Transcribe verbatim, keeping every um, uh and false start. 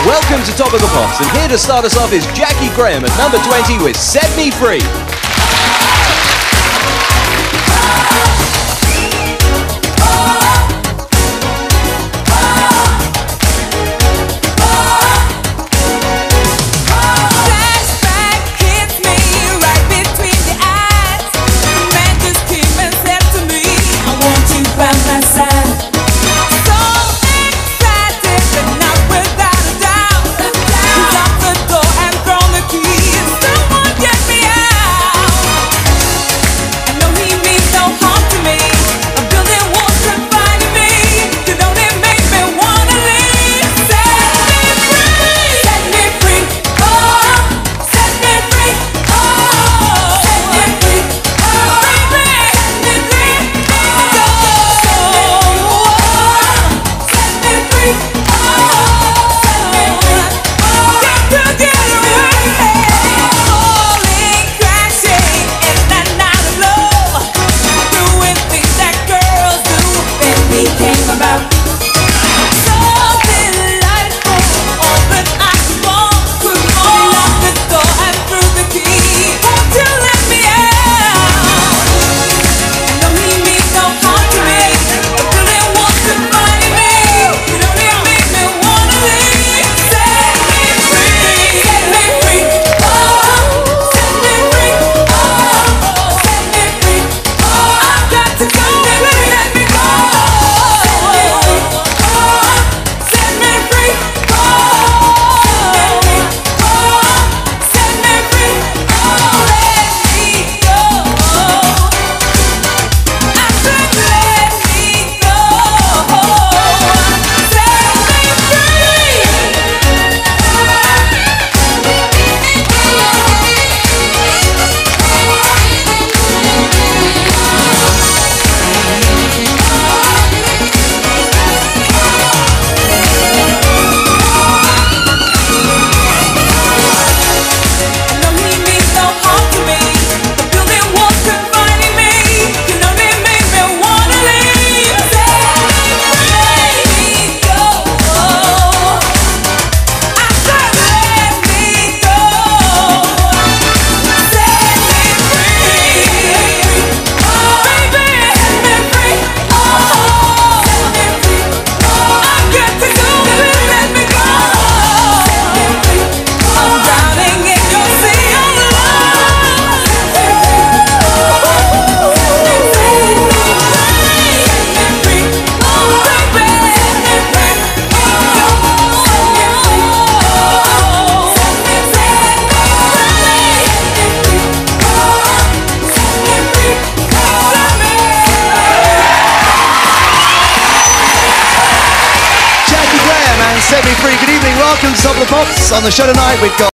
Welcome to Top of the Pops, and here to start us off is Jaki Graham at number twenty with Set Me Free. Set Me Free. Good evening, welcome to Top of the Pops. On the show tonight we've got